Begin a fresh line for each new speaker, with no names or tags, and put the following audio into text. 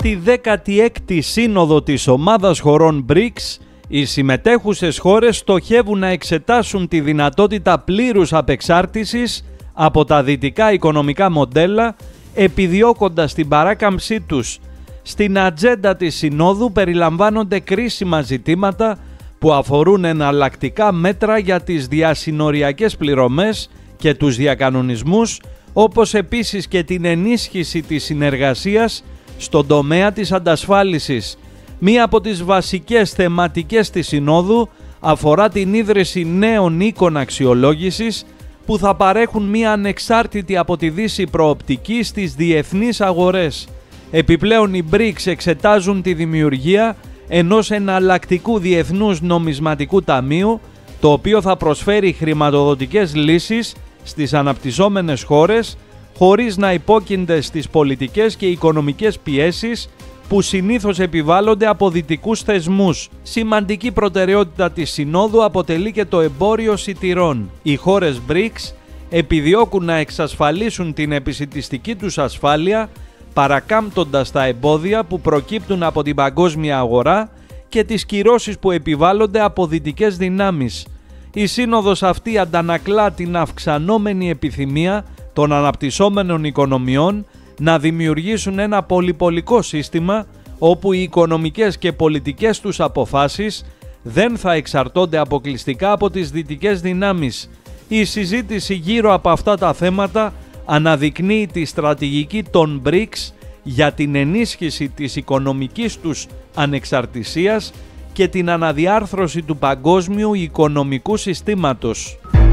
Στη 16η Σύνοδο της Ομάδας Χωρών BRICS, οι συμμετέχουσες χώρες στοχεύουν να εξετάσουν τη δυνατότητα πλήρους απεξάρτησης από τα δυτικά οικονομικά μοντέλα, επιδιώκοντας την παράκαμψή τους. Στην ατζέντα της Συνόδου περιλαμβάνονται κρίσιμα ζητήματα που αφορούν εναλλακτικά μέτρα για τις διασυνοριακές πληρωμές και τους διακανονισμούς, όπως επίσης και την ενίσχυση της συνεργασίας στον τομέα της αντασφάλισης. Μία από τις βασικές θεματικές της Συνόδου αφορά την ίδρυση νέων οίκων αξιολόγησης που θα παρέχουν μία ανεξάρτητη από τη Δύση προοπτική στις διεθνείς αγορές. Επιπλέον οι BRICS εξετάζουν τη δημιουργία ενός εναλλακτικού διεθνούς νομισματικού ταμείου, το οποίο θα προσφέρει χρηματοδοτικές λύσεις στις αναπτυσσόμενες χώρες χωρίς να υπόκεινται στις πολιτικές και οικονομικές πιέσεις που συνήθως επιβάλλονται από δυτικούς θεσμούς. Σημαντική προτεραιότητα της Συνόδου αποτελεί και το εμπόριο σιτηρών. Οι χώρες BRICS επιδιώκουν να εξασφαλίσουν την επισιτιστική τους ασφάλεια, παρακάμπτοντας τα εμπόδια που προκύπτουν από την παγκόσμια αγορά και τις κυρώσεις που επιβάλλονται από δυτικές δυνάμεις. Η σύνοδος αυτή αντανακλά την αυξανόμενη επιθυμία των αναπτυσσόμενων οικονομιών να δημιουργήσουν ένα πολυπολικό σύστημα όπου οι οικονομικές και πολιτικές τους αποφάσεις δεν θα εξαρτώνται αποκλειστικά από τις δυτικές δυνάμεις. Η συζήτηση γύρω από αυτά τα θέματα αναδεικνύει τη στρατηγική των BRICS για την ενίσχυση της οικονομικής τους ανεξαρτησίας και την αναδιάρθρωση του παγκόσμιου οικονομικού συστήματος.